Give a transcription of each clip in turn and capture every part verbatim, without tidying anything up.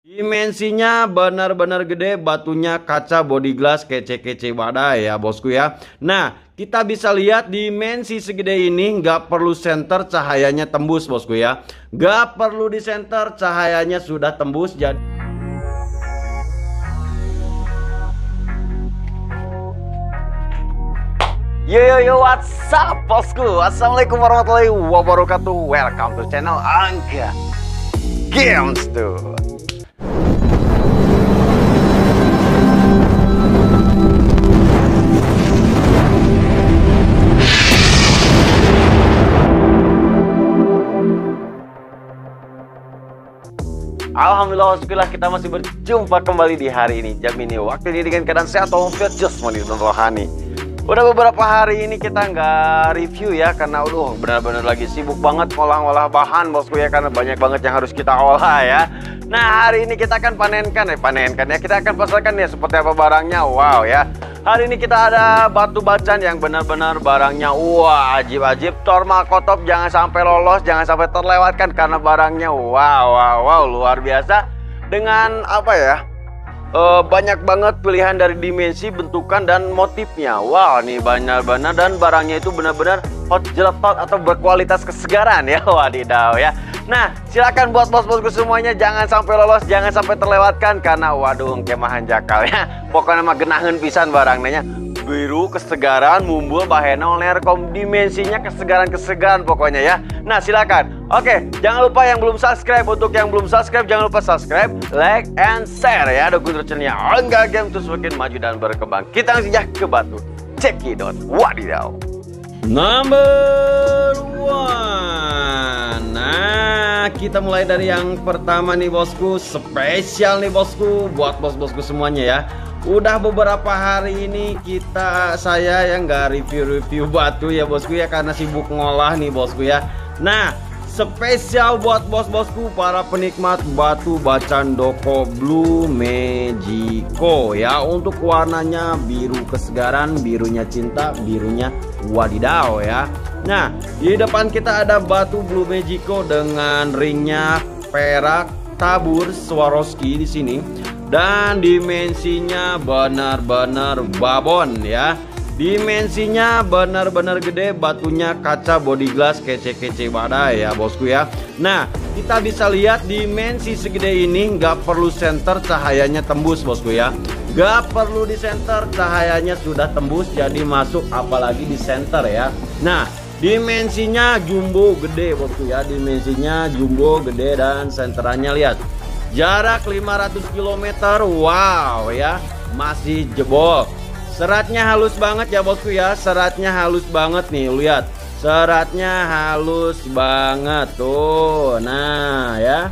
Dimensinya benar-benar gede, batunya kaca body glass kece-kece badai ya bosku ya. Nah, kita bisa lihat dimensi segede ini nggak perlu senter, cahayanya tembus bosku ya. Nggak perlu di senter, cahayanya sudah tembus. Jadi Yo yo yo, what's up bosku? Assalamualaikum warahmatullahi wabarakatuh. Welcome to channel Angga Games tuh. Alhamdulillah, alhamdulillah kita masih berjumpa kembali di hari ini. Jam ini waktu ini dengan keadaan sehat walafiat jasmani dan rohani. Udah beberapa hari ini kita nggak review ya, karena udah benar-benar lagi sibuk banget ngolah-ngolah bahan bosku ya, karena banyak banget yang harus kita olah ya. Nah, hari ini kita akan panenkan ya, panenkan ya, kita akan pasarkan ya seperti apa barangnya. Wow ya. Hari ini kita ada batu bacan yang benar-benar barangnya wah ajib-ajib. Tormal kotop jangan sampai lolos, jangan sampai terlewatkan karena barangnya wow wow wow luar biasa. Dengan apa ya? Uh, banyak banget pilihan dari dimensi, bentukan dan motifnya. Wow, nih benar-benar, dan barangnya itu benar-benar hot jeletot atau berkualitas kesegaran ya. Wadidaw ya. Nah, silakan buat bos-bosku semuanya jangan sampai lolos, jangan sampai terlewatkan karena waduh kemahan jakal ya. Pokoknya mah genaheun pisan barangnya. Biru kesegaran, mumbul bahenol nerkom, dimensinya kesegaran-kesegaran pokoknya ya. Nah, silakan. Oke, jangan lupa yang belum subscribe, untuk yang belum subscribe jangan lupa subscribe, like and share ya. Dukung channelnya Angga Game terus makin maju dan berkembang. Kita langsung aja ke batu cekidot. Wadidaw. Number one. Nah, kita mulai dari yang pertama nih bosku. Spesial nih bosku buat bos-bosku semuanya ya. Udah beberapa hari ini kita saya yang nggak review-review batu ya bosku ya, karena sibuk ngolah nih bosku ya. Nah, spesial buat bos-bosku para penikmat batu bacan Doko Blue Magico ya. Untuk warnanya biru kesegaran, birunya cinta, birunya wadidaw ya. Nah, di depan kita ada batu Blue Magico dengan ringnya perak tabur Swarovski di sini. Dan dimensinya benar-benar babon ya. Dimensinya benar-benar gede, batunya kaca body glass kece-kece badai ya bosku ya. Nah, kita bisa lihat dimensi segede ini nggak perlu senter, cahayanya tembus bosku ya. Nggak perlu di senter, cahayanya sudah tembus, jadi masuk apalagi di center ya. Nah, dimensinya jumbo gede bosku ya. Dimensinya jumbo gede dan senterannya lihat. Jarak lima ratus kilometer, wow ya, masih jebol. Seratnya halus banget ya bosku ya, seratnya halus banget nih, lihat. Seratnya halus banget tuh. Nah ya.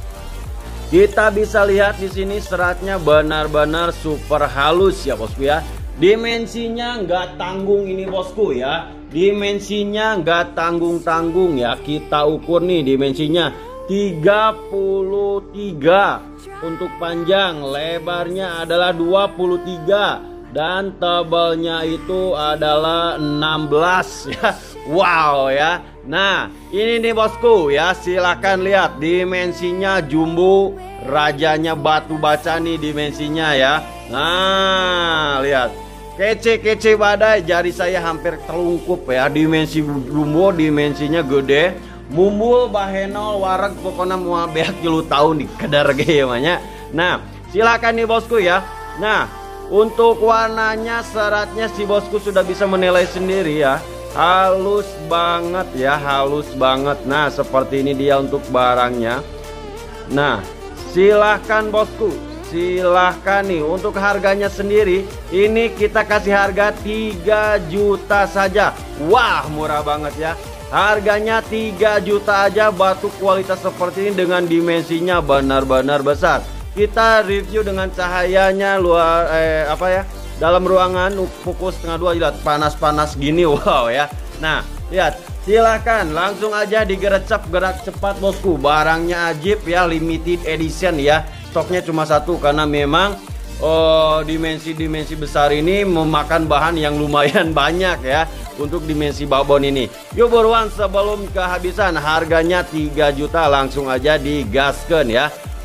Kita bisa lihat di sini seratnya benar-benar super halus ya bosku ya. Dimensinya nggak tanggung ini bosku ya. Dimensinya nggak tanggung-tanggung ya. Kita ukur nih dimensinya. tiga puluh tiga untuk panjang, lebarnya adalah dua puluh tiga dan tebalnya itu adalah enam belas ya. Wow ya. Nah, ini nih bosku ya, silakan lihat dimensinya jumbo, rajanya batu baca nih dimensinya ya. Nah, lihat. Kece-kece badai, jari saya hampir terlungkup ya. Dimensi jumbo, dimensinya gede. Mumbul bahenol wareg pokoknya mau beak jelu tahun di kedar gimana. Nah, silakan nih bosku ya. Nah, untuk warnanya seratnya si bosku sudah bisa menilai sendiri ya. Halus banget ya, halus banget. Nah, seperti ini dia untuk barangnya. Nah, silahkan bosku, silahkan nih. Untuk harganya sendiri ini kita kasih harga tiga juta saja. Wah, murah banget ya. Harganya tiga juta aja, batu kualitas seperti ini dengan dimensinya benar-benar besar. Kita review dengan cahayanya luar eh, apa ya, dalam ruangan pukul setengah dua, lihat panas-panas gini. Wow ya. Nah, lihat, silahkan langsung aja digerecep, gerak cepat bosku. Barangnya ajib ya, limited edition ya. Stoknya cuma satu karena memang oh, dimensi-dimensi besar ini memakan bahan yang lumayan banyak ya untuk dimensi babon ini. Yuk buruan sebelum kehabisan, harganya tiga juta, langsung aja digaskan ya.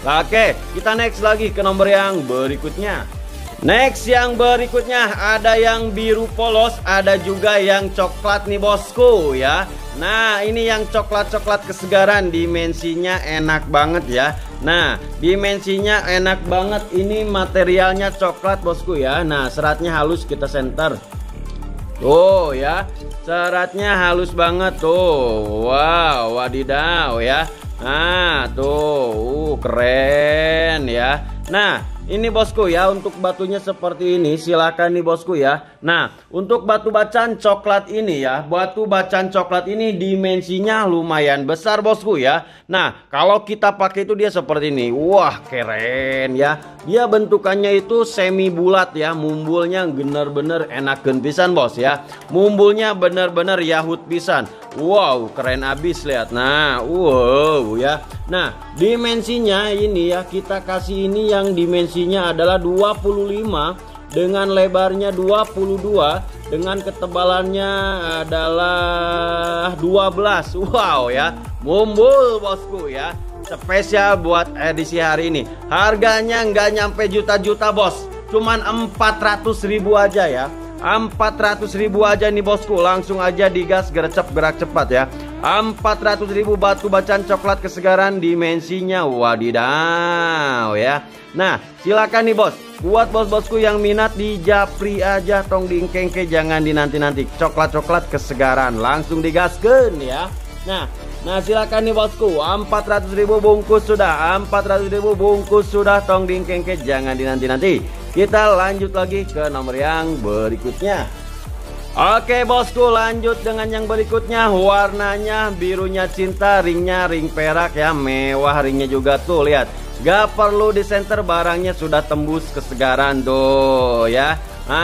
Oke, kita next lagi ke nomor yang berikutnya. Next yang berikutnya ada yang biru polos, ada juga yang coklat nih bosku ya. Nah, ini yang coklat-coklat kesegaran, dimensinya enak banget ya. Nah, dimensinya enak banget, ini materialnya coklat bosku ya. Nah, seratnya halus, kita center. Tuh ya, seratnya halus banget tuh. Wow, wadidaw ya. Nah, tuh, uh, keren ya. Nah, ini bosku ya, untuk batunya seperti ini, silakan nih bosku ya. Nah, untuk batu bacaan coklat ini ya, batu bacaan coklat ini dimensinya lumayan besar bosku ya. Nah, kalau kita pakai itu dia seperti ini. Wah, keren ya. Dia bentukannya itu semi bulat ya, mumbulnya bener-bener enak pisan bos ya. Mumbulnya bener-bener yahut pisan. Wow, keren abis, lihat. Nah, wow ya. Nah, dimensinya ini ya, kita kasih ini yang dimensinya adalah dua puluh lima dengan lebarnya dua puluh dua, dengan ketebalannya adalah dua belas. Wow ya, mumbul bosku ya. Spesial buat edisi hari ini. Harganya nggak nyampe juta-juta bos, cuman empat ratus ribu aja ya. Empat ratus ribu aja nih bosku, langsung aja digas, gercep, gerak cepat ya. Empat ratus ribu batu bacaan coklat kesegaran, dimensinya wadidaw ya. Nah, silakan nih bos, buat bos-bosku yang minat di japri aja, tong diingkengke, jangan dinanti-nanti. Coklat-coklat kesegaran, langsung digaskeun ya. Nah, nah silakan nih bosku, empat ratus ribu bungkus sudah, empat ratus ribu bungkus sudah, tong diingkengke, jangan dinanti-nanti. Kita lanjut lagi ke nomor yang berikutnya. Oke bosku, lanjut dengan yang berikutnya. Warnanya birunya cinta, ringnya ring perak ya, mewah ringnya juga tuh, lihat. Gak perlu di center, barangnya sudah tembus kesegaran tuh ya.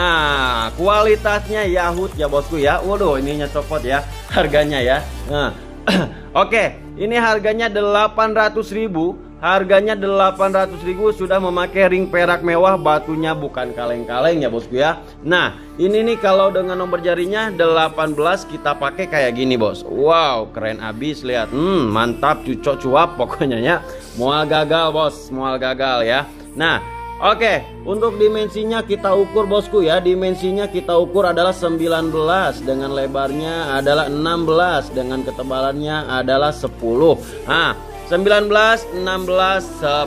Nah, kualitasnya yahut ya bosku ya. Waduh, ininya copot ya harganya ya. Nah, oke, ini harganya delapan ratus ribu. Harganya delapan ratus ribu, sudah memakai ring perak mewah, batunya bukan kaleng-kaleng ya bosku ya. Nah, ini nih kalau dengan nomor jarinya delapan belas kita pakai kayak gini bos. Wow, keren abis, lihat. Hmm, mantap, cucok cuap pokoknya ya. Mual gagal bos, mual gagal ya. Nah, oke, untuk dimensinya kita ukur bosku ya. Dimensinya kita ukur adalah sembilan belas, dengan lebarnya adalah enam belas, dengan ketebalannya adalah sepuluh. Nah, sembilan belas, enam belas,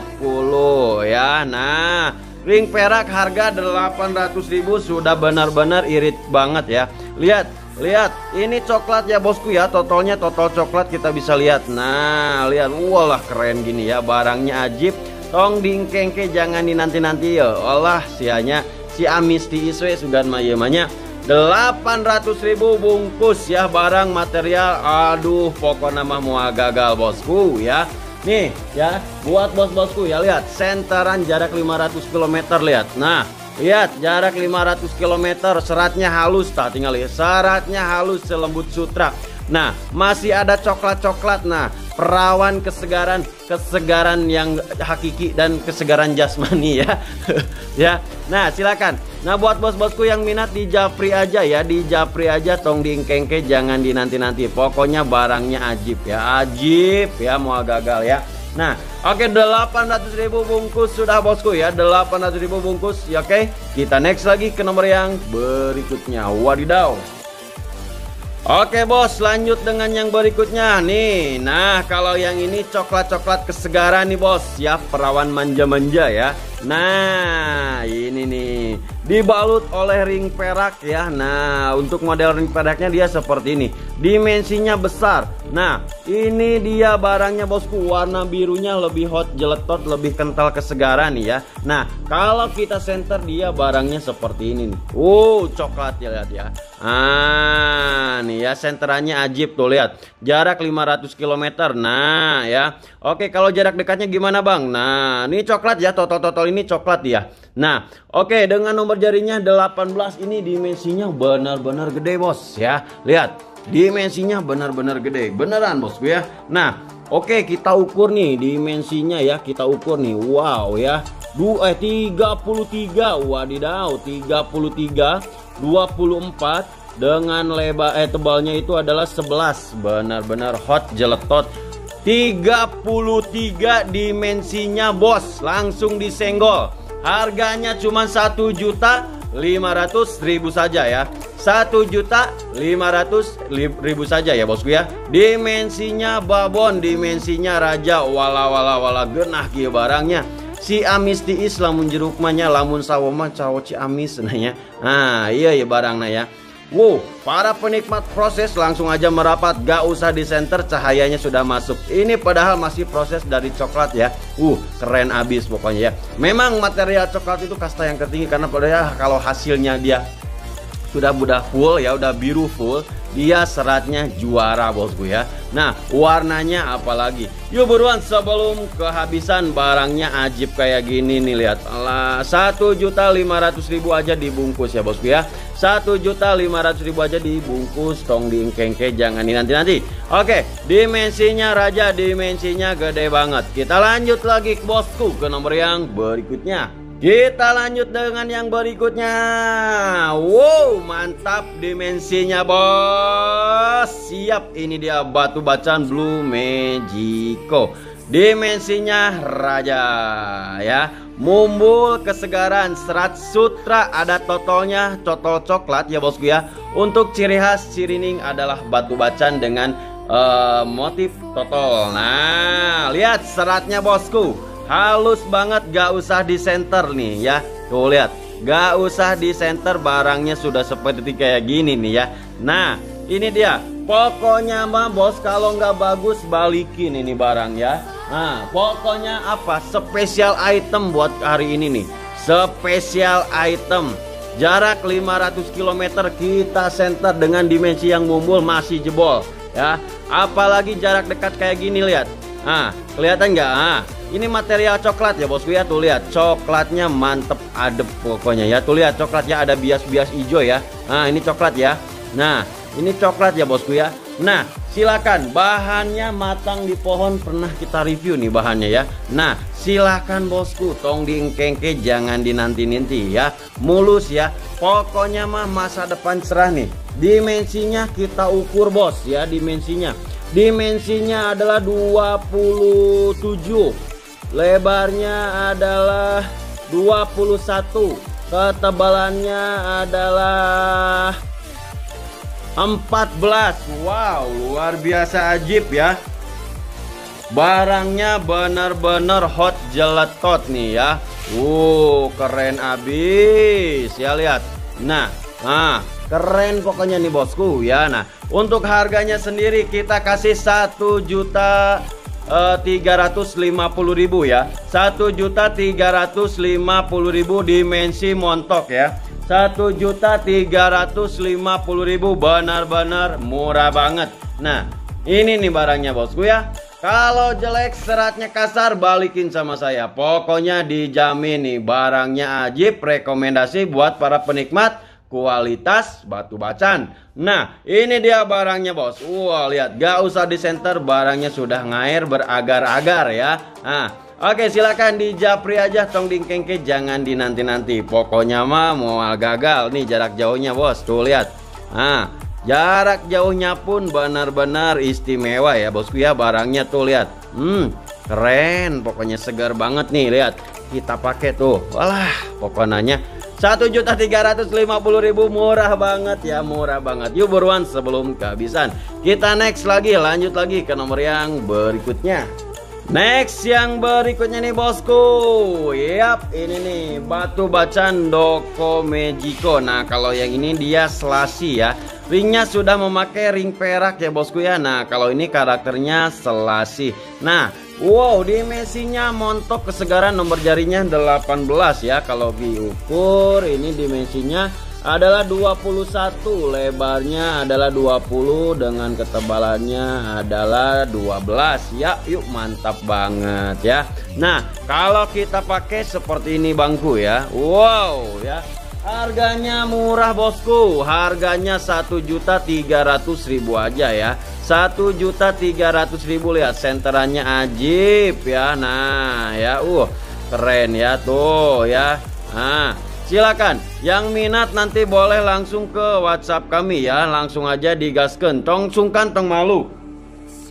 sepuluh ya. Nah, ring perak harga delapan ratus ribu, sudah benar-benar irit banget ya. Lihat, lihat, ini coklat ya bosku ya. Totalnya total coklat kita bisa lihat. Nah, lihat, walah keren gini ya, barangnya ajib. Tong diingkengke, jangan dinanti-nanti ya. Allah, sianya si amis ti iswe sugan mayemanya. delapan ratus ribu bungkus ya, barang material. Aduh, pokoknya mah mau gagal bosku ya. Nih ya, buat bos-bosku ya, lihat senteran jarak lima ratus kilometer, lihat. Nah, lihat jarak lima ratus kilometer, seratnya halus, tak tinggal lihat, seratnya halus selembut sutra. Nah, masih ada coklat-coklat. Nah, perawan kesegaran, kesegaran yang hakiki dan kesegaran jasmani ya. Ya. Nah, silakan. Nah, buat bos-bosku yang minat di japri aja ya, di japri aja, tong diingkengke, jangan dinanti-nanti. Pokoknya barangnya ajib ya, ajib ya, mau gagal ya. Nah, oke, delapan ratus ribu bungkus sudah bosku ya, delapan ratus ribu bungkus ya. Oke, kita next lagi ke nomor yang berikutnya. Wadidaw. Oke bos, lanjut dengan yang berikutnya nih. Nah, kalau yang ini coklat-coklat kesegaran nih bos ya, perawan manja-manja ya. Nah, ini nih dibalut oleh ring perak ya. Nah, untuk model ring peraknya dia seperti ini, dimensinya besar. Nah, ini dia barangnya bosku, warna birunya lebih hot jeletot, lebih kental kesegaran nih ya. Nah, kalau kita center dia barangnya seperti ini nih. Uh, coklat ya, lihat ya. Ah, nih ya, senterannya ajib tuh, lihat. Jarak lima ratus kilometer. Nah, ya. Oke, kalau jarak dekatnya gimana, Bang? Nah, ini coklat ya, total-total ini coklat ya. Nah, oke, dengan nomor jarinya delapan belas, ini dimensinya benar-benar gede, Bos ya. Lihat. Dimensinya benar-benar gede, beneran bosku ya. Nah, oke, kita ukur nih dimensinya ya, kita ukur nih. Wow ya, dua eh tiga puluh tiga, wadidaw, tiga puluh tiga, dua puluh empat, dengan lebar eh tebalnya itu adalah sebelas. Benar-benar hot jeletot. tiga puluh tiga dimensinya bos, langsung disenggol. Harganya cuma satu juta lima ratus ribu saja ya. Satu juta lima ratus ribu saja ya bosku ya. Dimensinya babon, dimensinya raja. Wala wala wala genah kieu barangnya. Si amis di Islam jeruk mahnya lamun sawoma cawo ci amis nanya. Nah iya ya barangnya ya. Wow, para penikmat proses langsung aja merapat, gak usah di center, cahayanya sudah masuk. Ini padahal masih proses dari coklat ya. Uh, keren abis pokoknya ya. Memang material coklat itu kasta yang tertinggi, karena padahal kalau hasilnya dia sudah udah full ya, udah biru full, dia seratnya juara bosku ya. Nah, warnanya apalagi. Yuk buruan sebelum kehabisan, barangnya ajib kayak gini nih, lihat. Alah, satu juta lima ratus ribu aja dibungkus ya bosku ya. Satu juta lima ratus ribu aja dibungkus, tong diingkengke, jangan dinanti-nanti. Oke, dimensinya raja, dimensinya gede banget. Kita lanjut lagi bosku ke nomor yang berikutnya. Kita lanjut dengan yang berikutnya. Wow, mantap dimensinya bos. Siap, ini dia batu bacaan Blue Magico. Dimensinya raja ya. Mumbul kesegaran, serat sutra, ada totolnya, totol coklat ya bosku ya. Untuk ciri khas Cirining adalah batu bacaan dengan uh, motif totol. Nah, lihat seratnya bosku. Halus banget, gak usah di center nih ya. Tuh lihat, gak usah di center, barangnya sudah seperti kayak gini nih ya. Nah, ini dia. Pokoknya mah bos, kalau nggak bagus balikin ini barang ya. Nah, pokoknya apa? Spesial item buat hari ini nih. Spesial item. Jarak lima ratus kilometer kita center dengan dimensi yang mumbul masih jebol ya. Apalagi jarak dekat kayak gini, lihat. Nah, kelihatan nggak? Ah, ini material coklat ya bosku ya. Tuh lihat, coklatnya mantep adep pokoknya ya. Tuh lihat, coklatnya ada bias-bias hijau ya. Nah, ini coklat ya. Nah, ini coklat ya bosku ya. Nah, silakan, bahannya matang di pohon, pernah kita review nih bahannya ya. Nah, silakan bosku, tong diingkengke, jangan dinanti-nanti ya. Mulus ya. Pokoknya mah masa depan cerah nih. Dimensinya kita ukur bos ya, dimensinya. Dimensinya adalah dua puluh tujuh. Lebarnya adalah dua puluh satu. Ketebalannya adalah empat belas. Wow, luar biasa ajib ya. Barangnya benar-benar hot jeletot nih ya. Wow, keren abis ya, lihat. Nah, nah keren pokoknya nih bosku ya. Nah, untuk harganya sendiri kita kasih satu juta tiga ratus lima puluh ribu ya. Satu juta tiga ratus lima puluh ribu dimensi montok ya. Satu juta tiga ratus lima puluh ribu, benar-benar murah banget. Nah, ini nih barangnya bosku ya. Kalau jelek, seratnya kasar, balikin sama saya. Pokoknya dijamin nih, barangnya ajib, rekomendasi buat para penikmat kualitas batu bacaan. Nah, ini dia barangnya bos. Wah, lihat, gak usah di center, barangnya sudah ngair beragar-agar ya. Nah, oke, silakan dijapri aja, tong dingkengke, jangan dinanti-nanti. Pokoknya mah mau gagal nih jarak jauhnya bos. Tuh lihat. Nah, jarak jauhnya pun benar-benar istimewa ya bosku ya. Barangnya tuh lihat. Hmm, keren. Pokoknya segar banget nih, lihat. Kita pakai tuh. Walah, pokoknya satu juta tiga ratus lima puluh ribu, murah banget ya, murah banget. Yuk buruan sebelum kehabisan. Kita next lagi, lanjut lagi ke nomor yang berikutnya. Next yang berikutnya nih bosku. Yap, ini nih batu bacaan Doko Magico. Nah, kalau yang ini dia selasi ya. Ringnya sudah memakai ring perak ya bosku ya. Nah, kalau ini karakternya selasi. Nah, wow, dimensinya montok, kesegaran, nomor jarinya delapan belas ya. Kalau diukur ini dimensinya adalah dua puluh satu, lebarnya adalah dua puluh, dengan ketebalannya adalah dua belas ya. Yuk, mantap banget ya. Nah, kalau kita pakai seperti ini bangku ya. Wow ya. Harganya murah bosku. Harganya satu juta tiga ratus ribu aja ya. Satu juta tiga ratus ribu, lihat senterannya ajib ya. Nah, ya uh keren ya tuh ya. Nah, silakan yang minat nanti boleh langsung ke WhatsApp kami ya. Langsung aja digaskeun, tong sungkan tong malu.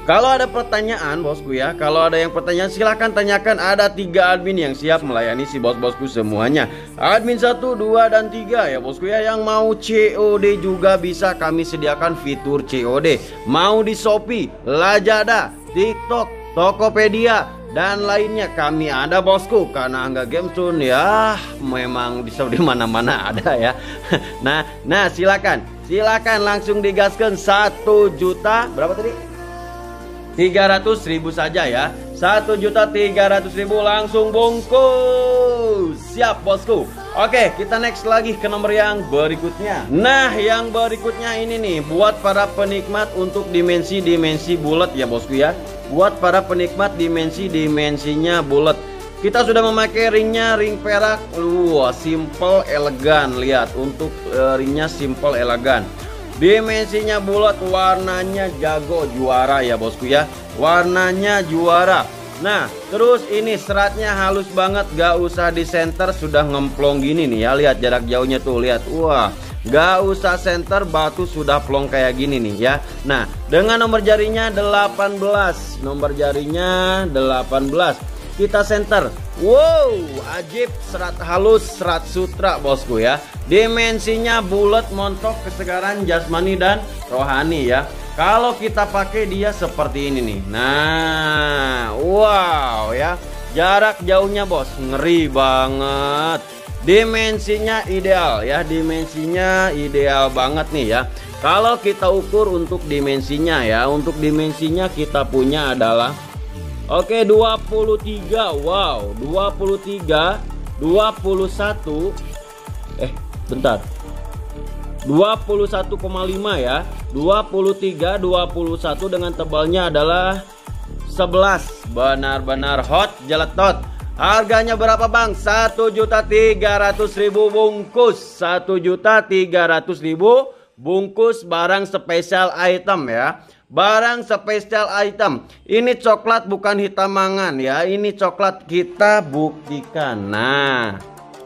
Kalau ada pertanyaan bosku ya, kalau ada yang pertanyaan silahkan tanyakan. Ada tiga admin yang siap melayani si bos-bosku semuanya. Admin satu, dua, dan tiga ya bosku ya. Yang mau C O D juga bisa, kami sediakan fitur C O D. Mau di Shopee, Lazada, TikTok, Tokopedia, dan lainnya kami ada bosku. Karena Angga Games Zone ya memang bisa di mana-mana ada ya. Nah, nah silakan, silakan langsung digaskan satu juta berapa tadi? tiga ratus ribu saja ya. Satu juta tiga ratus ribu langsung bungkus. Siap bosku. Oke, kita next lagi ke nomor yang berikutnya. Nah, yang berikutnya ini nih buat para penikmat untuk dimensi-dimensi bulat ya bosku ya. Buat para penikmat dimensi-dimensinya bulat. Kita sudah memakai ringnya, ring perak. Wah, simple elegan. Lihat, untuk uh, ringnya simple elegan. Dimensinya bulat, warnanya jago, juara ya bosku ya. Warnanya juara. Nah, terus ini seratnya halus banget, gak usah di center, sudah ngemplong gini nih ya. Lihat jarak jauhnya tuh, lihat. Wah, gak usah center, batu sudah plong kayak gini nih ya. Nah, dengan nomor jarinya delapan belas. Nomor jarinya delapan belas. Kita center. Wow, ajib, serat halus, serat sutra bosku ya. Dimensinya bulat, montok, kesegaran jasmani dan rohani ya. Kalau kita pakai dia seperti ini nih. Nah, wow ya. Jarak jauhnya bos, ngeri banget. Dimensinya ideal ya, dimensinya ideal banget nih ya. Kalau kita ukur untuk dimensinya ya, untuk dimensinya kita punya adalah oke, dua puluh tiga. Wow, dua puluh tiga, dua puluh satu. Eh, bentar. dua puluh satu koma lima ya. dua puluh tiga, dua puluh satu dengan tebalnya adalah sebelas. Benar-benar hot jeletot. Harganya berapa bang? satu juta tiga ratus ribu bungkus. satu juta tiga ratus ribu bungkus barang spesial item ya. Barang spesial item. Ini coklat bukan hitam mangan ya. Ini coklat, kita buktikan. Nah,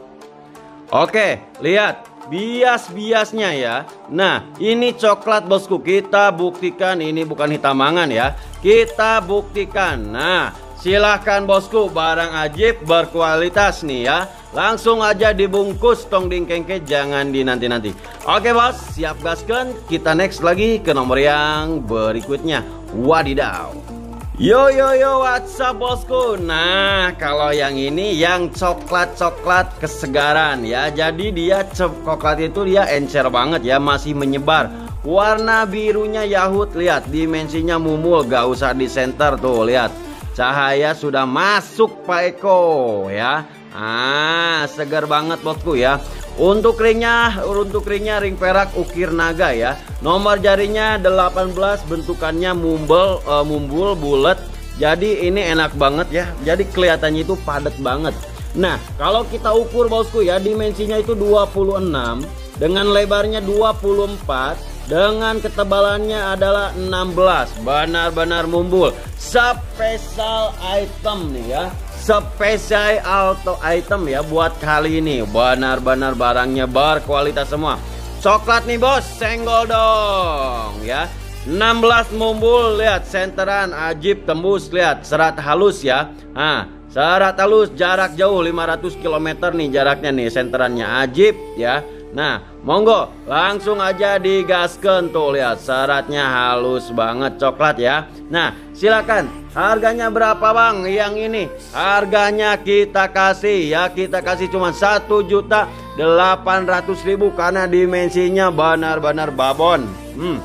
oke, lihat bias-biasnya ya. Nah, ini coklat bosku, kita buktikan ini bukan hitam mangan ya. Kita buktikan. Nah, silahkan bosku, barang ajib berkualitas nih ya. Langsung aja dibungkus tong dingkengke, jangan dinanti-nanti. Oke bos, siap gaskan. Kita next lagi ke nomor yang berikutnya. Wadidaw. Yo yo yo, what's up bosku. Nah, kalau yang ini yang coklat-coklat kesegaran ya. Jadi dia coklat itu dia encer banget ya, masih menyebar. Warna birunya Yahut, lihat dimensinya mumul, gak usah di center tuh, lihat. Cahaya sudah masuk Pak Eko ya. Ah, segar banget bosku ya. Untuk ringnya, untuk ringnya ring perak ukir naga ya. Nomor jarinya delapan belas, bentukannya mumbul, uh, mumbul bulat. Jadi ini enak banget ya. Jadi kelihatannya itu padat banget. Nah, kalau kita ukur bosku ya, dimensinya itu dua puluh enam dengan lebarnya dua puluh empat. Dengan ketebalannya adalah enam belas. Benar-benar mumbul. Spesial item nih ya. Spesial auto item ya buat kali ini. Benar-benar barangnya berkualitas semua. Coklat nih bos, senggol dong ya. enam belas mumbul, lihat senteran ajib tembus, lihat serat halus ya. Nah, serat halus jarak jauh lima ratus kilometer nih jaraknya nih, senterannya ajib ya. Nah, monggo langsung aja digaskan tuh, lihat seratnya halus banget coklat ya. Nah, silakan. Harganya berapa bang? Yang ini harganya kita kasih ya, kita kasih cuma satu juta delapan ratus ribu karena dimensinya benar-benar babon. Hmm.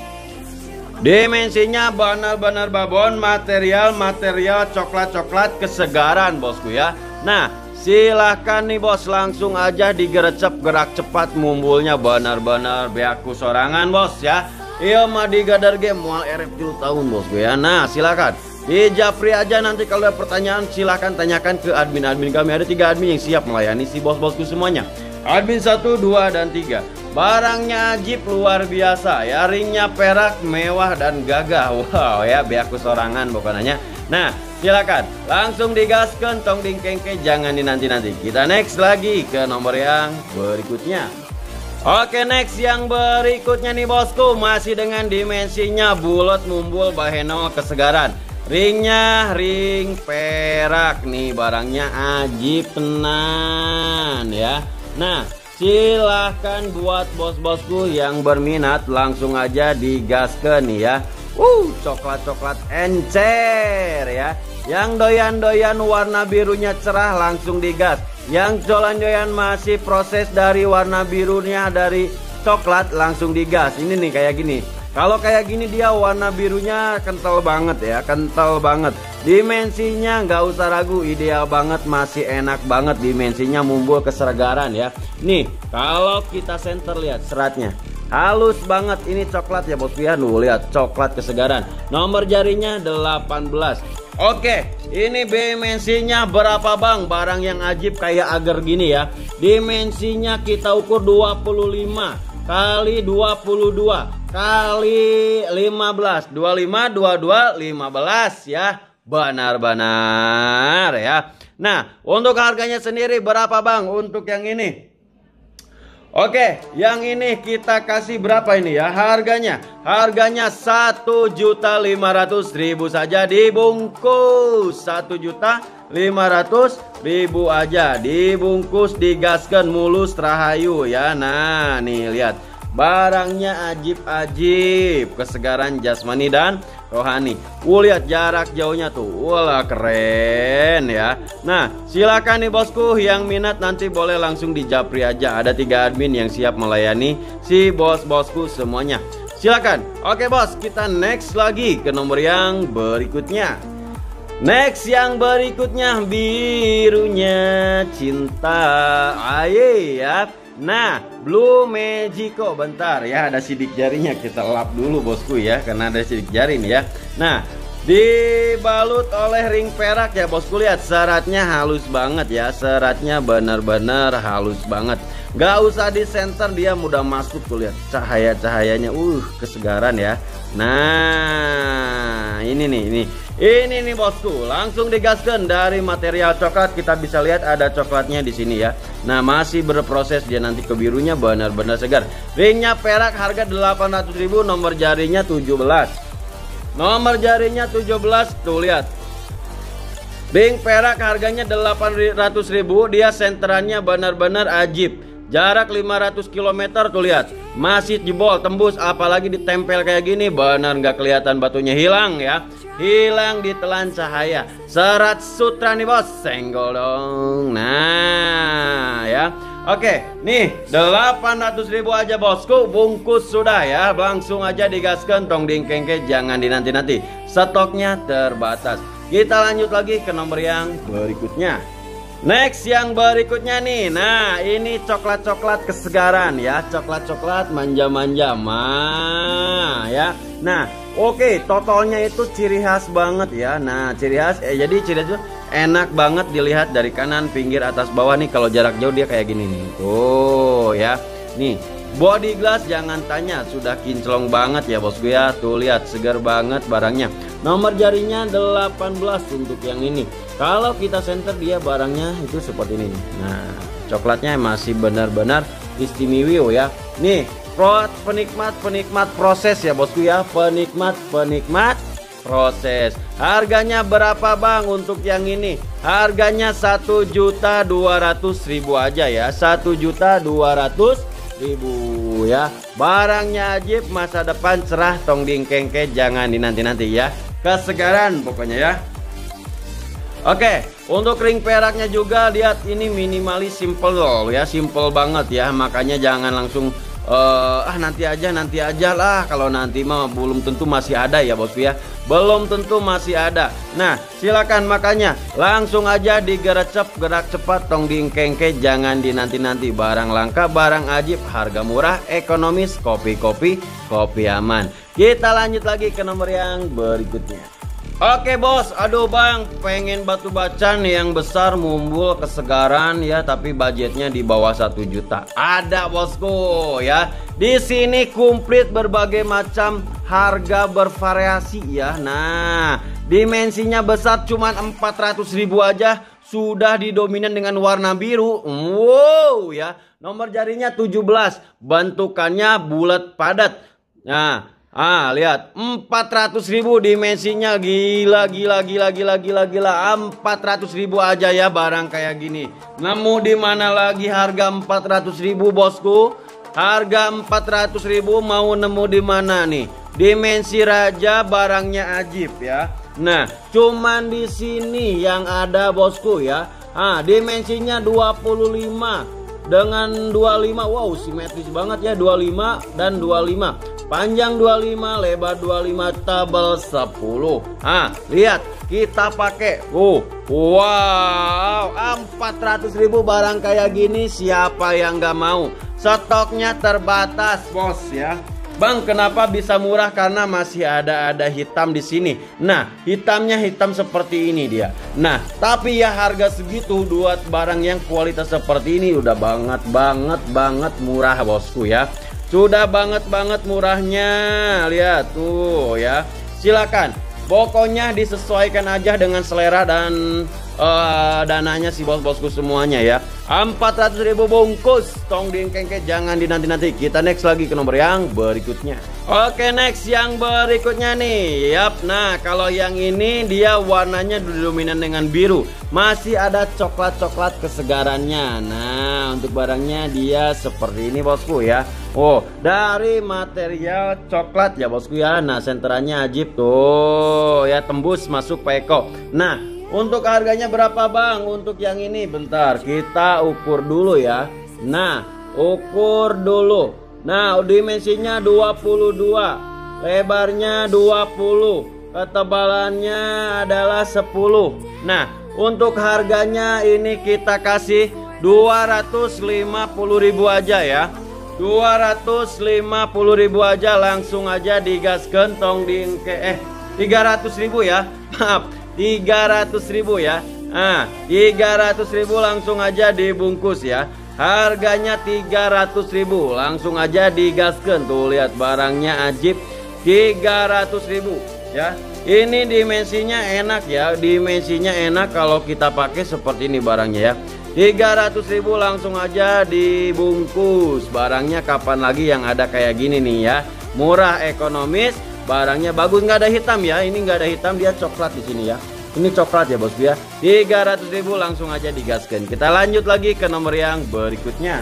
Dimensinya benar-benar babon, material material coklat-coklat kesegaran bosku ya. Nah, silahkan nih bos, langsung aja digerecep, gerak cepat, mumbulnya benar-benar beaku sorangan bos ya. Iya mah digadar game mual R F tujuh tahun bosku ya. Nah, silakan di Japri aja, nanti kalau ada pertanyaan silahkan tanyakan ke admin-admin kami. Ada tiga admin yang siap melayani si bos-bosku semuanya. Admin satu, dua, dan tiga. Barangnya ajib luar biasa ya, ringnya perak mewah dan gagah. Wow ya, beaku sorangan pokoknya. Nah, silakan langsung digaskan tong dingkengke, jangan dinanti-nanti. Kita next lagi ke nomor yang berikutnya. Oke, next yang berikutnya nih bosku, masih dengan dimensinya bulat mumbul baheno kesegaran. Ringnya ring perak nih, barangnya ajib tenan ya. Nah, silahkan buat bos-bosku yang berminat langsung aja digaskan nih ya. Uh, coklat-coklat encer ya. Yang doyan-doyan warna birunya cerah langsung digas. Yang doyan-doyan masih proses dari warna birunya dari coklat langsung digas. Ini nih kayak gini. Kalau kayak gini dia warna birunya kental banget ya, kental banget. Dimensinya nggak usah ragu, ideal banget, masih enak banget, dimensinya mumbul kesegaran ya. Nih, kalau kita center lihat seratnya. Halus banget, ini coklat ya bosku ya. Nuh, lihat coklat kesegaran. Nomor jarinya delapan belas. Oke, ini dimensinya berapa bang? Barang yang ajib kayak agar gini ya. Dimensinya kita ukur dua puluh lima kali dua puluh dua kali lima belas. dua puluh lima, dua puluh dua, lima belas ya. Benar-benar ya. Nah, untuk harganya sendiri berapa bang untuk yang ini? Oke, yang ini kita kasih berapa ini ya harganya? Harganya satu juta lima ratus ribu saja dibungkus. satu juta lima ratus ribu aja dibungkus, digaskan mulus rahayu ya. Nah, nih lihat. Barangnya ajib-ajib, kesegaran jasmani dan rohani. Uh, lihat jarak jauhnya tuh. Wah, keren ya. Nah, silakan nih bosku yang minat nanti boleh langsung di japri aja. Ada tiga admin yang siap melayani si bos-bosku semuanya. Silakan. Oke bos, kita next lagi ke nomor yang berikutnya. Next yang berikutnya birunya cinta. Aye ya. Nah, Blue Magico, bentar ya, ada sidik jarinya, kita lap dulu bosku ya, karena ada sidik jari nih ya. Nah, dibalut oleh ring perak ya bosku, lihat seratnya halus banget ya, seratnya benar-benar halus banget. Gak usah di center, dia mudah masuk tuh, lihat cahaya-cahayanya, uh kesegaran ya. Nah, ini nih, ini Ini nih bosku, langsung digaskan dari material coklat. Kita bisa lihat ada coklatnya di sini ya. Nah, masih berproses dia nanti ke birunya, benar-benar segar. Ringnya perak, harga delapan ratus ribu, nomor jarinya tujuh belas. Nomor jarinya tujuh belas, tuh lihat. Ring perak harganya delapan ratus ribu, dia senterannya benar-benar ajib. Jarak lima ratus kilometer tuh lihat. Masih jebol, tembus, apalagi ditempel kayak gini, benar nggak kelihatan batunya hilang ya. Hilang ditelan cahaya. Serat sutra nih bos, senggol dong. Nah ya. Oke, nih delapan ratus ribu aja bosku, bungkus sudah ya. Langsung aja digaskan tong dingkengke, jangan dinanti-nanti. Stoknya terbatas. Kita lanjut lagi ke nomor yang berikutnya. Next yang berikutnya nih. Nah, ini coklat-coklat kesegaran ya, coklat-coklat manja-manja mah ya. Nah, oke, okay, totalnya itu ciri khas banget ya. Nah, ciri khas eh, jadi ciri khas enak banget dilihat dari kanan, pinggir, atas, bawah nih. Kalau jarak jauh dia kayak gini nih. Tuh ya. Nih, body glass jangan tanya, sudah kinclong banget ya bosku ya. Tuh lihat, segar banget barangnya. Nomor jarinya delapan belas untuk yang ini. Kalau kita center dia barangnya itu seperti ini. Nah, coklatnya masih benar-benar istimewa ya. Nih, penikmat-penikmat proses ya bosku ya. Penikmat-penikmat proses. Harganya berapa bang untuk yang ini? Harganya satu juta dua ratus ribu aja ya. satu juta dua ratus ribu ya. Barangnya ajib, masa depan cerah, tong dingkengke, jangan dinanti-nanti ya. Kesegaran pokoknya ya. Oke, untuk ring peraknya juga lihat, ini minimalis simple loh ya, simple banget ya. Makanya jangan langsung uh, ah nanti aja nanti aja lah. Kalau nanti mah belum tentu masih ada ya bosku ya. Belum tentu masih ada. Nah, silakan makanya langsung aja digerecep, gerak cepat, tong dingkengke, jangan dinanti-nanti. Barang langka, barang ajib, harga murah, ekonomis, kopi-kopi, kopi aman. Kita lanjut lagi ke nomor yang berikutnya. Oke bos, aduh bang, pengen batu bacan yang besar, mumbul, kesegaran ya, tapi budgetnya di bawah satu juta. Ada bosku ya. Di sini komplit berbagai macam harga bervariasi ya. Nah, dimensinya besar cuman empat ratus ribu aja sudah didominan dengan warna biru. Wow ya. Nomor jarinya tujuh belas, bentukannya bulat padat. Nah, ah lihat, empat ratus ribu dimensinya, gila gila gila gila gila gila. empat ratus ribu aja ya barang kayak gini. Nemu di mana lagi harga empat ratus ribu, bosku? Harga empat ratus ribu mau nemu di mana nih? Dimensi raja, barangnya ajib ya. Nah, cuman di sini yang ada, bosku ya. Ah, dimensinya dua puluh lima dengan dua puluh lima. Wow, simetris banget ya, dua puluh lima dan dua puluh lima. Panjang dua puluh lima, lebar dua puluh lima, tebal sepuluh. Ah, lihat, kita pakai. Oh, wow, empat ratus ribu barang kayak gini, siapa yang nggak mau? Stoknya terbatas, bos ya. Bang, kenapa bisa murah? Karena masih ada ada hitam di sini. Nah, hitamnya hitam seperti ini dia. Nah, tapi ya harga segitu buat barang yang kualitas seperti ini udah banget banget banget murah, bosku ya. Sudah banget banget murahnya. Lihat tuh ya. Silakan. Pokoknya disesuaikan aja dengan selera dan uh, dananya si bos-bosku semuanya ya. empat ratus ribu bungkus, tong diengkengke, jangan dinanti-nanti. Kita next lagi ke nomor yang berikutnya. Oke, next yang berikutnya nih. Yap, nah kalau yang ini dia warnanya dominan dengan biru. Masih ada coklat-coklat kesegarannya. Nah, untuk barangnya dia seperti ini, bosku ya. Oh, dari material coklat ya, bosku ya. Nah, senterannya ajib tuh ya, tembus masuk peko. Nah, untuk harganya berapa, Bang? Untuk yang ini bentar kita ukur dulu ya. Nah, ukur dulu. Nah, dimensinya dua puluh dua, lebarnya dua puluh, ketebalannya adalah sepuluh. Nah, untuk harganya ini kita kasih dua ratus lima puluh ribu aja ya. dua ratus lima puluh ribu aja, langsung aja digaskeun tong di eh tiga ratus ribu ya. Maaf, tiga ratus ribu ya. Nah, tiga ratus ribu langsung aja dibungkus ya. Harganya tiga ratus ribu, langsung aja digaskeun. Tuh lihat barangnya ajib, tiga ratus ribu ya. Ini dimensinya enak ya, dimensinya enak kalau kita pakai seperti ini barangnya ya. tiga ratus ribu langsung aja dibungkus. Barangnya kapan lagi yang ada kayak gini nih ya. Murah, ekonomis, barangnya bagus, nggak ada hitam ya. Ini nggak ada hitam, dia coklat di sini ya. Ini coklat ya, bosku ya. tiga ratus ribu langsung aja digaskan. Kita lanjut lagi ke nomor yang berikutnya.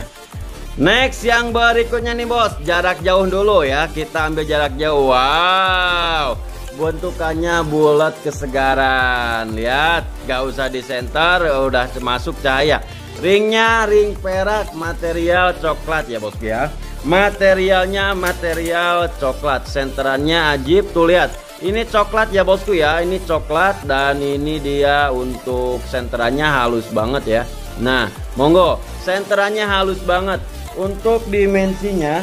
Next yang berikutnya nih, bos. Jarak jauh dulu ya. Kita ambil jarak jauh. Wow, bentukannya bulat kesegaran. Lihat, gak usah di center, udah masuk cahaya. Ringnya ring perak, material coklat ya, bosku ya. Materialnya material coklat, senterannya ajib. Tuh lihat, ini coklat ya, bosku ya. Ini coklat dan ini dia untuk senterannya halus banget ya. Nah, monggo, senterannya halus banget. Untuk dimensinya,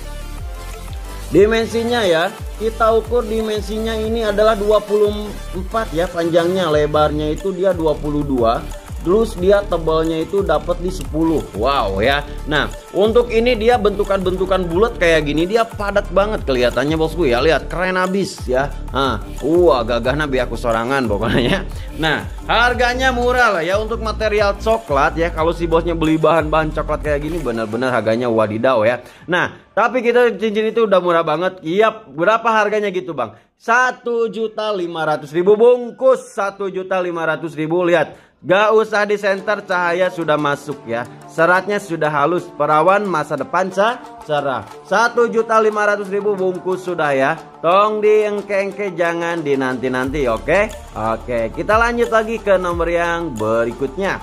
dimensinya ya, kita ukur dimensinya ini adalah dua puluh empat ya, panjangnya, lebarnya itu dia dua puluh dua. Terus dia tebalnya itu dapat di sepuluh. Wow ya. Nah, untuk ini dia bentukan-bentukan bulat kayak gini, dia padat banget kelihatannya, bosku ya. Lihat, keren abis ya. Nah, wah gagahnya biar aku sorangan pokoknya. Nah, harganya murah lah ya untuk material coklat ya. Kalau si bosnya beli bahan-bahan coklat kayak gini, benar-benar harganya wadidaw ya. Nah, tapi kita cincin itu udah murah banget. Iya, berapa harganya gitu, Bang? satu juta lima ratus ribu bungkus, satu juta lima ratus ribu. Lihat, gak usah di center, cahaya sudah masuk ya. Seratnya sudah halus, perawan masa depan cerah. satu juta lima ratus ribu bungkus sudah ya. Tong diengke-engke, jangan dinanti-nanti, oke? Oke, kita lanjut lagi ke nomor yang berikutnya.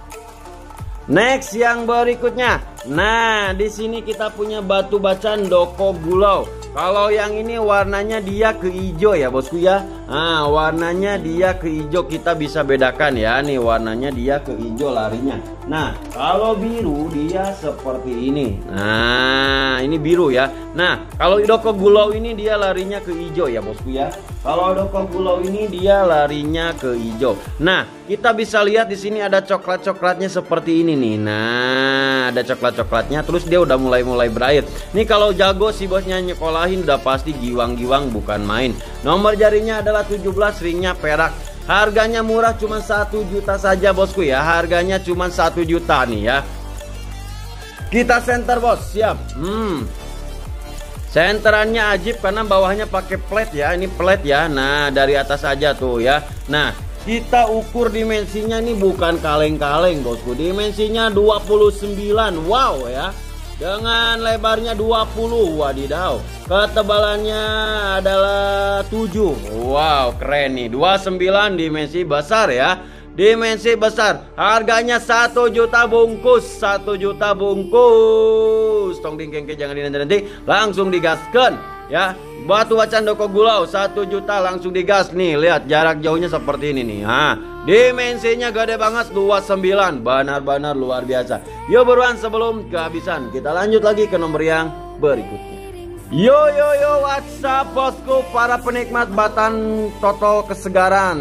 Next yang berikutnya. Nah, di sini kita punya batu bacan Doko Gulau. Kalau yang ini warnanya dia ke hijau ya, bosku ya. Nah, warnanya dia ke hijau, kita bisa bedakan ya. Nih warnanya dia ke hijau larinya. Nah, kalau biru dia seperti ini. Nah, ini biru ya. Nah, kalau Doko Gulau ini dia larinya ke hijau ya, bosku ya. Kalau Doko Gulau ini dia larinya ke hijau. Nah, kita bisa lihat di sini ada coklat-coklatnya seperti ini nih. Nah, ada coklat-coklatnya. Terus dia udah mulai-mulai berair. Nih kalau jago si bosnya nyekolahin udah pasti giwang-giwang bukan main. Nomor jarinya adalah tujuh belas, ringnya perak. Harganya murah, cuma satu juta saja bosku ya. Harganya cuma satu juta nih ya. Kita center bos, siap. Hmm. Senterannya ajib karena bawahnya pakai plate ya. Ini plate ya. Nah, dari atas aja tuh ya. Nah, kita ukur dimensinya ini bukan kaleng-kaleng bosku. Dimensinya dua puluh sembilan. Wow ya. Dengan lebarnya dua puluh. Wadidaw. Ketebalannya adalah tujuh. Wow, keren nih. dua puluh sembilan dimensi besar ya. Dimensi besar. Harganya satu juta bungkus. satu juta bungkus. Tong dingkengke jangan dinanti-nanti. Langsung digaskan ya. Batu Bacan Doko Gulau satu juta langsung digas nih. Lihat jarak jauhnya seperti ini nih. Nah, dimensinya gede banget, dua puluh sembilan. Benar-benar luar biasa. Yuk buruan sebelum kehabisan. Kita lanjut lagi ke nomor yang berikutnya. Yo yo yo, what's up bosku, para penikmat Batan Total Kesegaran.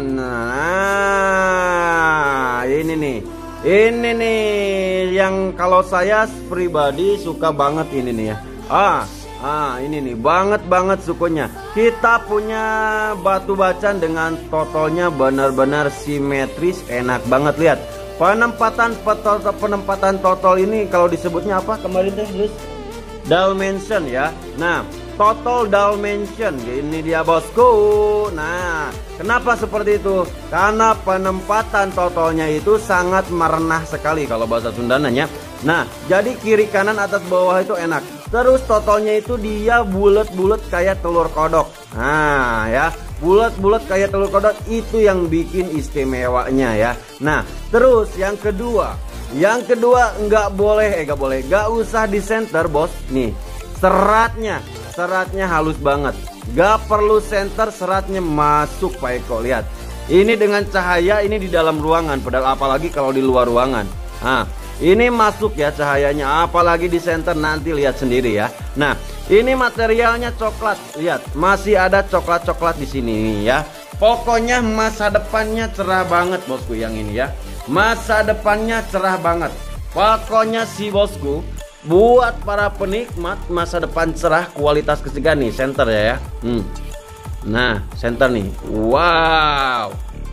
Nah, ini nih. Ini nih yang kalau saya pribadi suka banget ini nih ya. Ah, ah ini nih banget banget sukunya. Kita punya batu bacan dengan totalnya benar-benar simetris, enak banget lihat. Penempatan total, penempatan total ini kalau disebutnya apa kemarin teh, Terus? Dimension ya. Nah, total dimension ini dia bosku. Nah, kenapa seperti itu? Karena penempatan totalnya itu sangat merenah sekali kalau bahasa Sundananya. Nah, jadi kiri kanan atas bawah itu enak. Terus totalnya itu dia bulat-bulat kayak telur kodok. Nah, ya, bulat-bulat kayak telur kodok itu yang bikin istimewanya ya. Nah, terus yang kedua, Yang kedua nggak boleh, eh nggak boleh, nggak usah di center bos. Nih seratnya, seratnya halus banget. Nggak perlu center, seratnya masuk Pak Eko. Lihat, ini dengan cahaya ini di dalam ruangan, padahal apalagi kalau di luar ruangan. Nah, ini masuk ya cahayanya, apalagi di center nanti lihat sendiri ya. Nah, ini materialnya coklat, lihat masih ada coklat-coklat di sini ya. Pokoknya masa depannya cerah banget bosku yang ini ya. Masa depannya cerah banget. Pokoknya si bosku, buat para penikmat masa depan cerah kualitas kesegaran nih center ya ya. Hmm. Nah, center nih. Wow.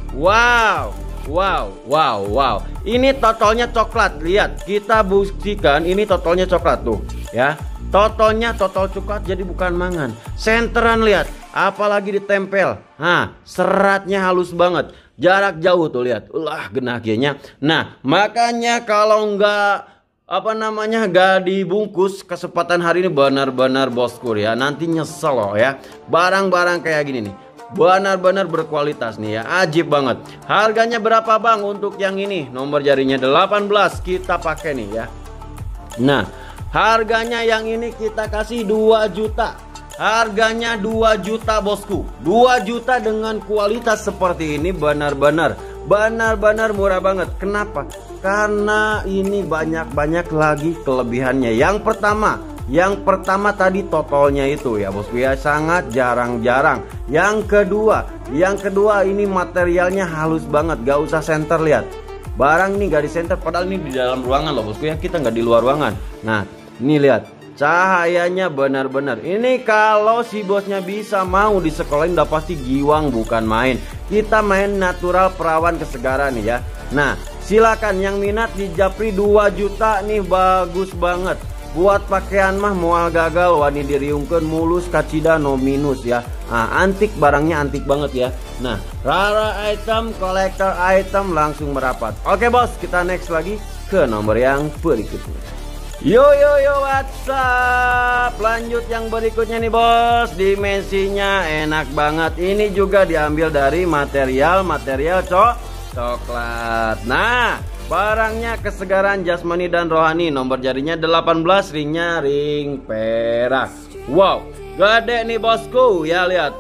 Wow. Wow, wow, wow. Ini totalnya coklat. Lihat, kita buktikan ini totalnya coklat tuh, ya. Totalnya total coklat jadi bukan mangan. Senteran lihat, apalagi ditempel. Nah, seratnya halus banget. Jarak jauh tuh lihat. Ulah genakianya. Nah, makanya kalau enggak apa namanya gak dibungkus kesempatan hari ini benar-benar bosku ya. Nanti nyesel loh ya. Barang-barang kayak gini nih. Benar-benar berkualitas nih ya, ajib banget. Harganya berapa bang untuk yang ini? Nomor jarinya delapan belas kita pakai nih ya. Nah, harganya yang ini kita kasih dua juta. Harganya dua juta bosku. dua juta dengan kualitas seperti ini benar-benar benar-benar murah banget. Kenapa? Karena ini banyak-banyak lagi kelebihannya. Yang pertama, Yang pertama tadi totalnya itu ya bosku ya, sangat jarang-jarang. Yang kedua, yang kedua ini materialnya halus banget, gak usah center. Lihat, barang ini gak di center, padahal ini di dalam ruangan loh bosku ya, kita nggak di luar ruangan. Nah, ini lihat, cahayanya benar-benar. Ini kalau si bosnya bisa mau di sekolahin udah pasti giwang bukan main. Kita main natural perawan kesegaran nih ya. Nah, silakan yang minat di Japri dua juta nih, bagus banget. Buat pakaian mah mual gagal wani diriungkeun mulus kacida no minus ya. Nah, antik, barangnya antik banget ya. Nah, rara item, collector item langsung merapat. Oke bos, kita next lagi ke nomor yang berikutnya. Yo yo yo, what's up? Lanjut yang berikutnya nih bos. Dimensinya enak banget. Ini juga diambil dari material material cok coklat. Nah, barangnya kesegaran jasmani dan rohani. Nomor jarinya delapan belas, ringnya ring perak. Wow, gede nih bosku ya, lihat.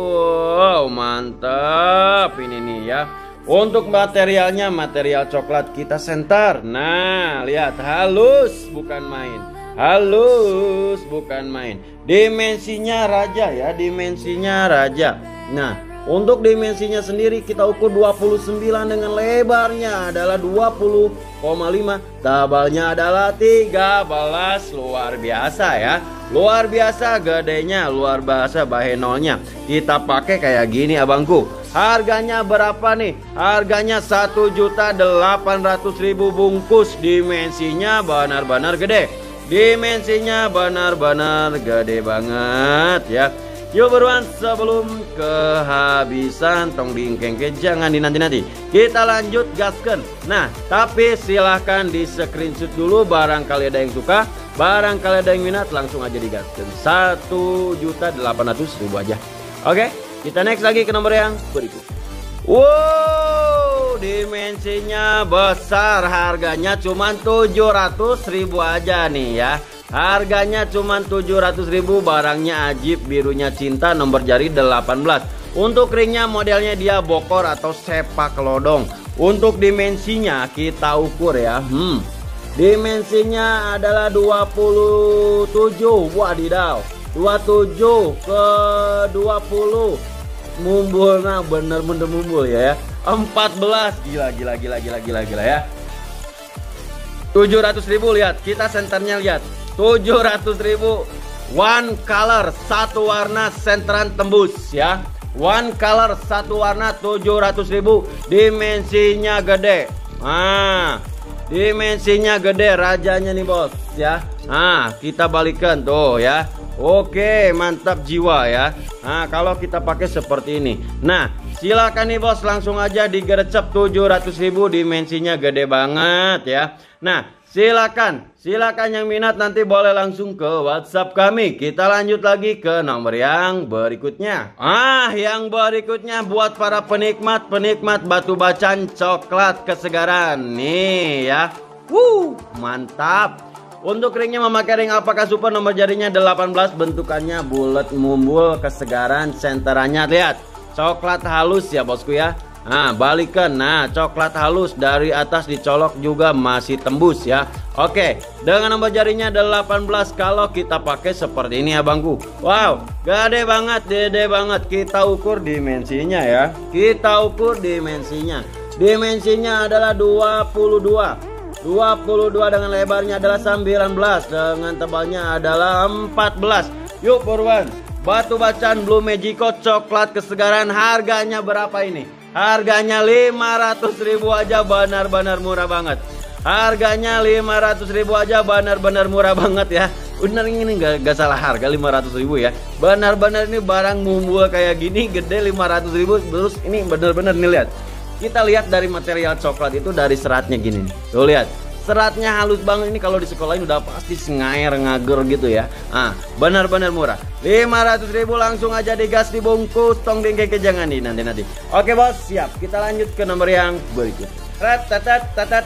Wow, mantap ini nih ya. Untuk materialnya material coklat kita center. Nah, lihat, halus bukan main. Halus bukan main. Dimensinya raja ya, dimensinya raja. Nah, untuk dimensinya sendiri kita ukur dua puluh sembilan dengan lebarnya adalah dua puluh koma lima, tebalnya adalah tiga belas. Luar biasa ya. Luar biasa gedenya, luar biasa bahenolnya. Kita pakai kayak gini abangku. Harganya berapa nih? Harganya satu juta delapan ratus ribu bungkus. Dimensinya benar-benar gede. Dimensinya benar-benar gede banget ya. Yuk buruan sebelum kehabisan tong diingkengke, jangan dinanti-nanti. Kita lanjut gasken. Nah, tapi silahkan di screenshot dulu barangkali ada yang suka, barangkali ada yang minat, langsung aja digasken. satu juta delapan ratus ribu aja. Oke, kita next lagi ke nomor yang berikut. Wow, dimensinya besar, harganya cuma tujuh ratus ribu aja nih ya. Harganya cuma tujuh ratus ribu, barangnya ajib, birunya cinta, nomor jari delapan belas. Untuk ringnya modelnya dia bokor atau sepak lodong. Untuk dimensinya kita ukur ya. Hmm. Dimensinya adalah dua puluh tujuh. Wadidaw. dua puluh tujuh ke dua puluh. Mumbul, nah bener-bener mumbul ya. empat belas. Gila gila gila gila gila gila ya. tujuh ratus ribu, lihat. Kita senternya lihat. tujuh ratus ribu, one color, satu warna, senteran tembus ya. One color, satu warna, tujuh ratus ribu. Dimensinya gede. Nah, dimensinya gede, rajanya nih bos ya. Nah, kita balikan tuh ya. Oke, mantap jiwa ya. Nah, kalau kita pakai seperti ini. Nah, silakan nih bos, langsung aja digercep tujuh ratus ribu, dimensinya gede banget ya. Nah, silakan, silakan yang minat nanti boleh langsung ke WhatsApp kami. Kita lanjut lagi ke nomor yang berikutnya. Ah, yang berikutnya buat para penikmat-penikmat batu bacan coklat kesegaran nih ya. Wuh, mantap. Untuk ringnya memakai ring alpaka super, nomor jarinya delapan belas, bentukannya bulat mumbul kesegaran, senterannya lihat. Coklat halus ya bosku ya. Nah, balikan. Nah, coklat halus dari atas dicolok juga masih tembus ya. Oke, dengan nomor jarinya delapan belas kalau kita pakai seperti ini abangku. Wow, gede banget, gede banget. Kita ukur dimensinya ya. Kita ukur dimensinya. Dimensinya adalah dua puluh dua. dua puluh dua dengan lebarnya adalah sembilan belas, dengan tebalnya adalah empat belas. Yuk buruan. Batu bacan Blue Magico coklat kesegaran, harganya berapa ini? Harganya lima ratus ribu aja, benar-benar murah banget. Harganya lima ratus ribu aja, benar-benar murah banget ya. Bener ini gak, gak salah harga lima ratus ribu ya. Benar-benar ini barang mumbul kayak gini gede lima ratus ribu. Terus ini benar-benar nih lihat. Kita lihat dari material coklat itu dari seratnya gini nih. Tuh lihat. Seratnya halus banget, ini kalau di sekolah ini udah pasti sengair ngager gitu ya. Ah, benar-benar murah. lima ratus ribu langsung aja digas dibungkus tong dengke jangan nih nanti-nanti. Oke bos, siap. Kita lanjut ke nomor yang berikut. Tatat tatat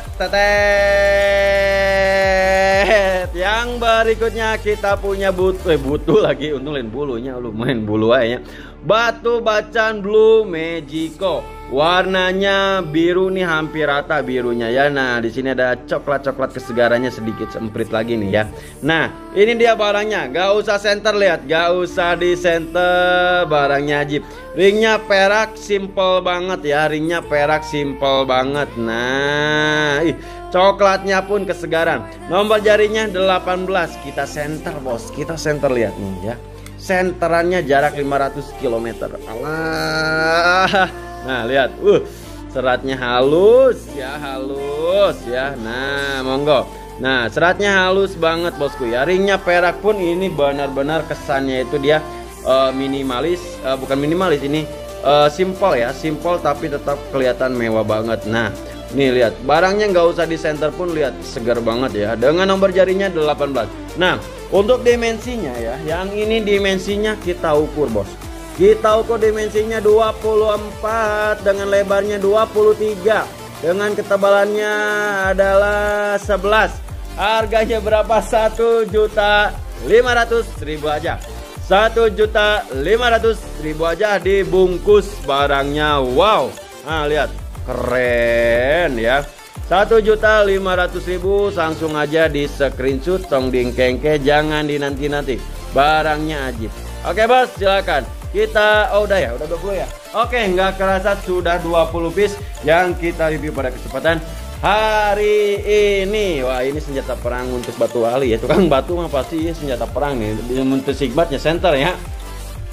tatat. Yang berikutnya kita punya butuh eh butuh lagi, untung lain bulunya, lumayan bulu aja. Batu bacan Blue Magico. Warnanya biru nih, hampir rata birunya ya. Nah, di sini ada coklat-coklat kesegarannya sedikit semprit lagi nih ya. Nah, ini dia barangnya. Gak usah center, lihat. Gak usah di center, barangnya ajib. Ringnya perak, simple banget ya. Ringnya perak, simple banget. Nah, ih, coklatnya pun kesegaran. Nomor jarinya delapan belas. Kita center bos. Kita center, lihat nih ya. Senterannya jarak lima ratus kilometer. Allah. Nah, lihat. Uh, seratnya halus ya, halus ya. Nah, monggo. Nah, seratnya halus banget bosku ya. Ringnya perak pun ini benar-benar kesannya itu dia uh, minimalis, uh, bukan minimalis ini uh, simple ya, simple tapi tetap kelihatan mewah banget. Nah, nih lihat, barangnya nggak usah di center pun lihat segar banget ya. Dengan nomor jarinya delapan belas. Nah, untuk dimensinya ya, yang ini dimensinya kita ukur bos. Kita ukur dimensinya dua puluh empat dengan lebarnya dua puluh tiga. Dengan ketebalannya adalah sebelas. Harganya berapa? satu juta lima ratus ribu aja. satu juta lima ratus ribu aja dibungkus barangnya. Wow. Nah, lihat. Keren ya. satu juta lima ratus ribu langsung aja di screenshot tong dingkengke, jangan dinanti-nanti. Barangnya ajib. Oke bos, silakan. Kita oh udah ya, udah dua puluh ya. Oke, nggak kerasa sudah dua puluh piece yang kita review pada kesempatan hari ini. Wah, ini senjata perang untuk batu wali ya. Tukang batu mah pasti ya senjata perang nih. Untuk sigmatnya center ya.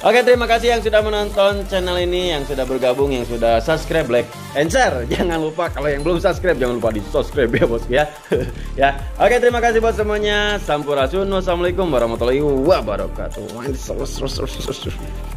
Oke, terima kasih yang sudah menonton channel ini, yang sudah bergabung, yang sudah subscribe, like, and share. Jangan lupa kalau yang belum subscribe, jangan lupa di subscribe ya bos ya. Ya, oke, terima kasih buat semuanya. Sampurasun. Wassalamualaikum warahmatullahi wabarakatuh.